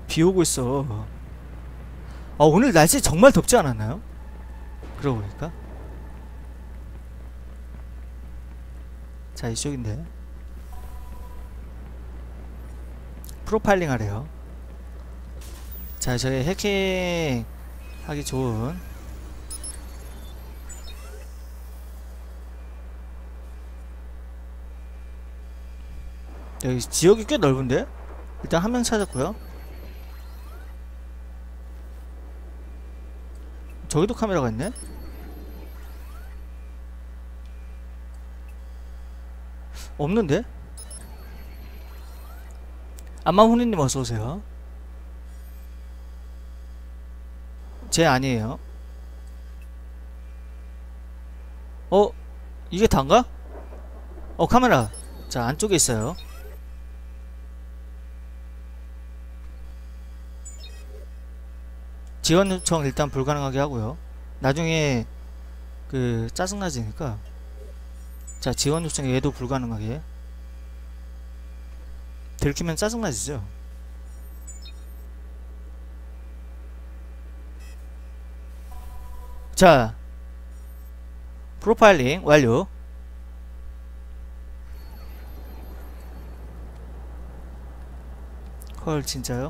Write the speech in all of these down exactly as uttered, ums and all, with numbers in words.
비 오고 있어. 아, 오늘 날씨 정말 덥지 않았나요? 그러고 보니까. 자, 이쪽인데. 프로파일링 하래요. 자, 저희 해킹 하기 좋은 여기 지역이 꽤 넓은데? 일단 한 명 찾았고요. 저기도 카메라가 있네? 없는데? 안마훈이님 어서오세요. 쟤 아니에요. 어? 이게 단가? 어, 카메라. 자, 안쪽에 있어요. 지원 요청 일단 불가능하게 하고요. 나중에 그 짜증나지니까. 자, 지원 요청 얘도 불가능하게. 들키면 짜증나지죠. 자, 프로파일링 완료. 헐, 진짜요?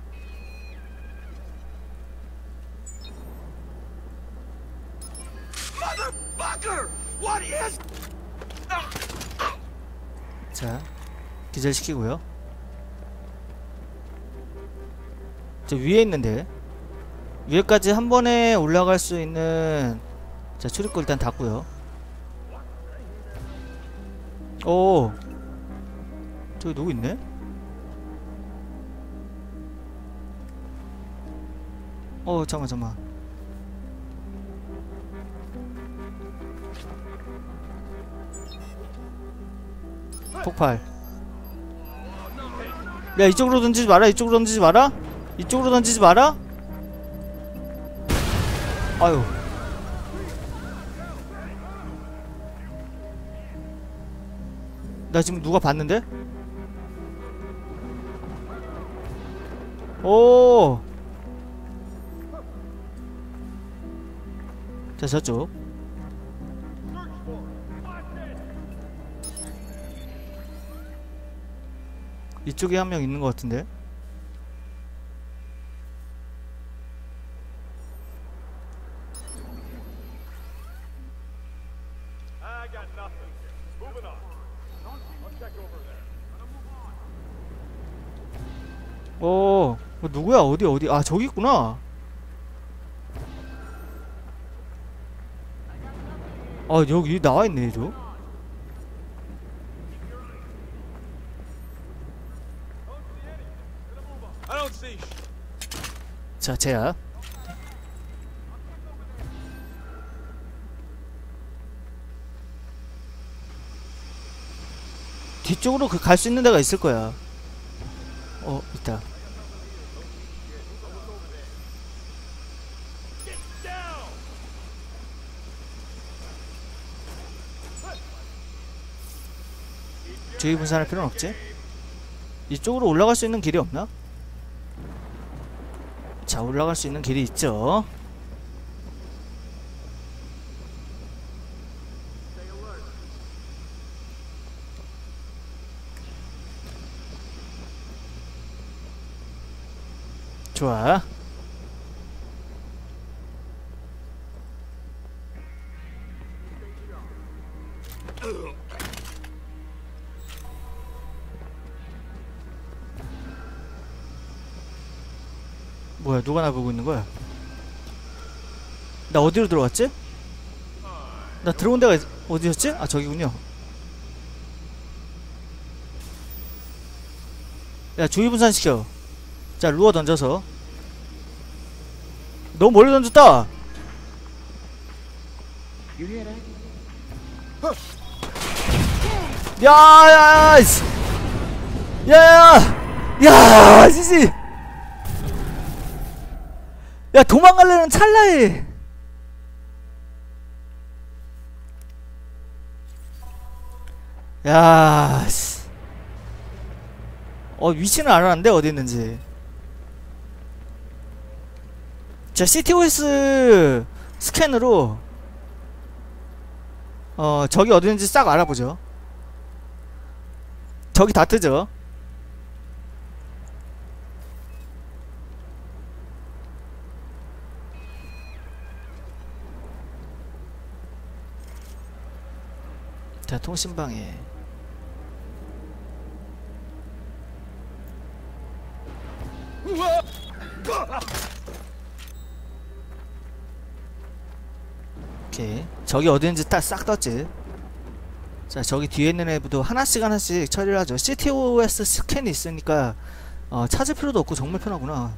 자, 기절시키고요. 저 위에 있는데 위에까지 한 번에 올라갈 수 있는 자 출입구 일단 닫고요. 오, 저기 누구 있네? 어, 잠깐만 잠깐만. 폭발. 야, 이쪽으로 던지지 마라. 이쪽으로 던지지 마라. 이쪽으로 던지지 마라. 아유. 나 지금 누가 봤는데? 오. 자, 저쪽. 이쪽에 한 명 있는 것 같은데? 어, 누구야? 어디 어디? 아, 저기 있구나. 아, 여기 나와 있네, 저. 자, 쟤야. 뒤쪽으로 그 갈 수 있는 데가 있을 거야. 어, 있다. 주의 분산할 필요는 없지? 이쪽으로 올라갈 수 있는 길이 없나? 자, 올라갈 수 있는 길이 있죠. 좋아. 뭐야, 누가 나 보고 있는 거야? 나 어디로 들어갔지? 나 들어온 데가 어디였지? 아, 저기군요. 야, 주의 분산시켜. 자, 루어 던져서. 너무 멀리 던졌다. 야야야 야야야 야 지지. 야, 도망갈래는 찰나에. 야, 씨. 어, 위치는 알았는데 어디 있는지. 자, 씨티오에스 스캔으로 어 적이 어디있는지 싹 알아보죠. 적이 다 뜨죠. 자, 통신방해. 오케이, 적이 어디있는지 딱 싹 떴지. 자, 저기 뒤에 있는 애부도 하나씩 하나씩 처리를 하죠. 씨티오에스 스캔이 있으니까 어, 찾을 필요도 없고 정말 편하구나.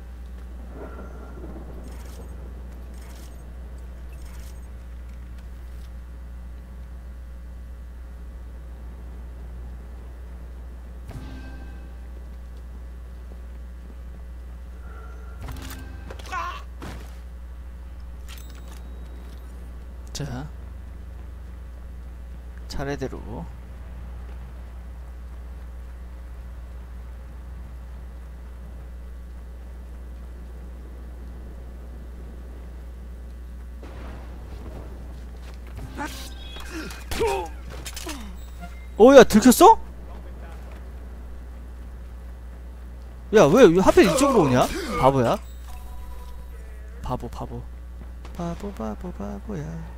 자, 차례대로. 오야, 들켰어? 야, 왜 하필 이쪽으로 오냐? 바보야. 바보 바보 바보 바보 바보야.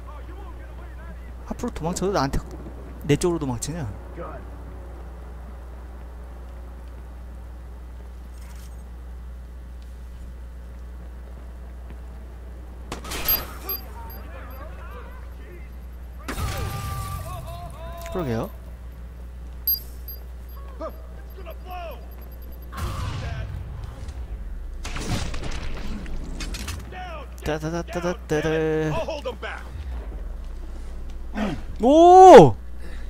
앞으로 도망쳐도 나한테 내 쪽으로 도망치냐? 그러게요. 따다다다다다다. 오!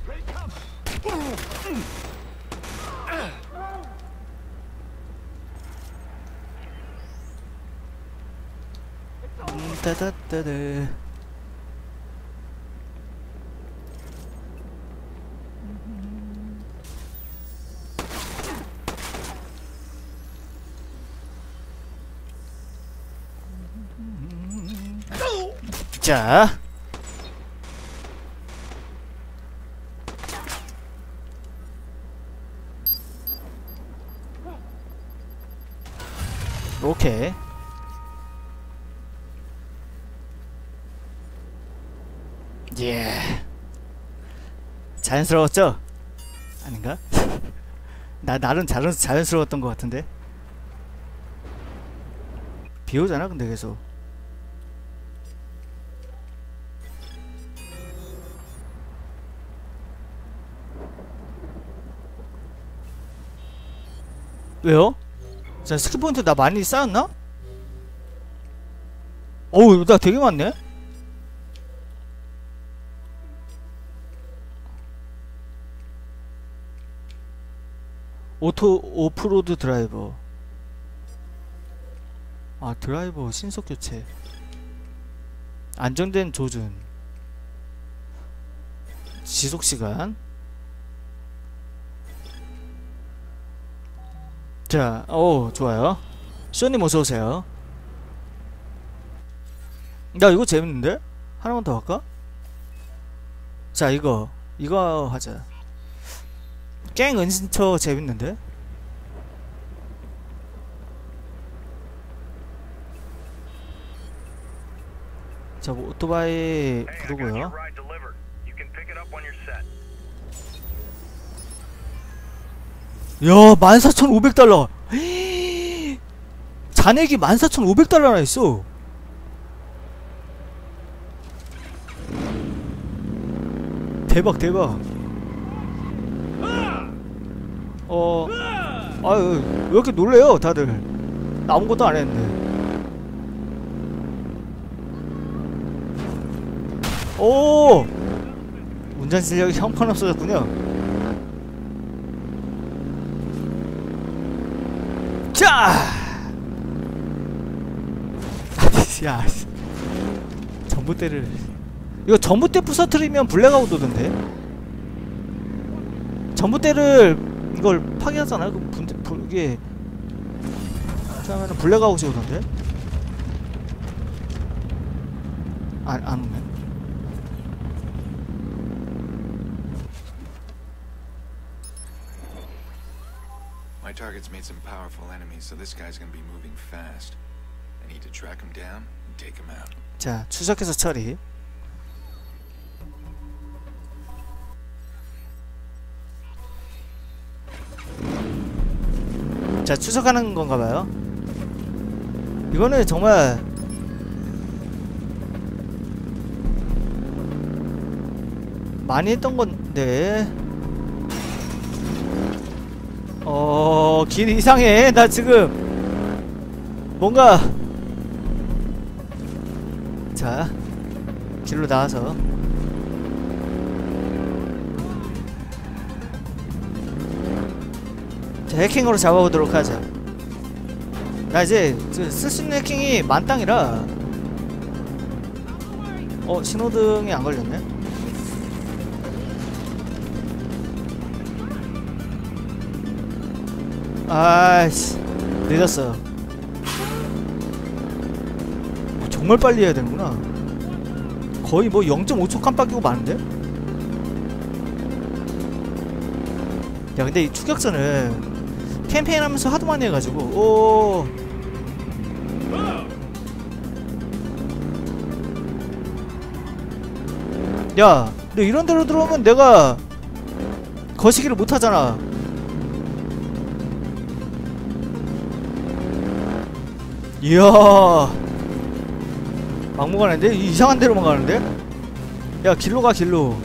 음, 따다다다. 자, 오케이. 예. 자연스러웠죠? 아닌가? 나 나름 자연 자연스러웠던 것 같은데. 비 오잖아, 근데 계속. 왜요? 자, 스킬포인트 나 많이 쌓았나? 어우, 나 되게 많네? 오토 오프로드 드라이버. 아, 드라이버 신속 교체. 안정된 조준. 지속 시간. 자, 오, 좋아요. 쇼님 어서오세요. 야, 이거 재밌는데? 하나만 더 할까? 자, 이거 이거 하자. 깽 은신처 재밌는데? 자, 뭐 오토바이 부르고요. 야, 만 사천 오백 달러. 잔액이 만 사천 오백 달러나 있어. 대박 대박. 어, 아유, 왜 이렇게 놀래요 다들. 나 아무것도 안 했는데. 오, 운전 실력이 형편없어졌군요. 자, 야, 전봇대를, 이거 전봇대 부서뜨리면 블랙아웃 오던데. 전봇대를 이걸 파괴하잖아요. 그 분, 분, 이게 하면은 블랙아웃이 오던데. 안, 안 오네. My target's made some powerful enemies, so this guy's gonna be moving fast. I need to track him down and take him out. 자, 추적해서 처리. 자, 추적하는 건가봐요. 이거는 정말 많이 했던 건데. 어, 길 이상해. 나 지금 뭔가. 자, 길로 나와서 자, 해킹으로 잡아보도록 하자. 나 이제 쓸 수 있는 해킹이 만땅이라. 어, 신호등이 안 걸렸네. 아이씨, 늦었어. 어, 정말 빨리 해야 되는구나. 거의 뭐 영 점 오 초 깜빡이고 마는데? 야, 근데 이 추격전은 캠페인 하면서 하도 많이 해가지고. 오. 야, 너 이런 데로 들어오면 내가 거시기를 못하잖아. 이야, 막무가내인데? 이상한 데로만 가는데? 야, 길로 가, 길로.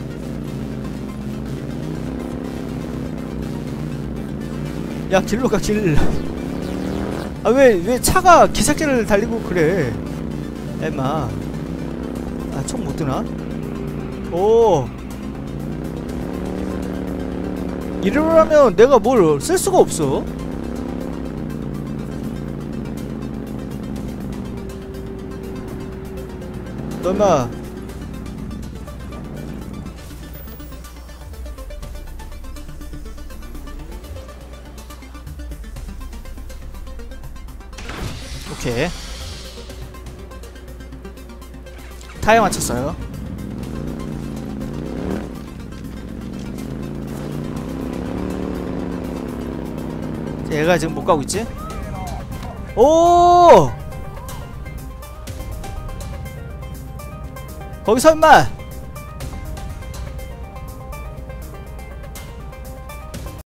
야, 길로 가, 길. 아, 왜, 왜 차가 기찻길을 달리고 그래, 엠마. 아, 총 못 드나? 오. 이러려면 내가 뭘 쓸 수가 없어. 너 임마. 오케이. 타이어 맞췄어요. 얘가 지금 못 가고 있지? 오! 거기서 임마!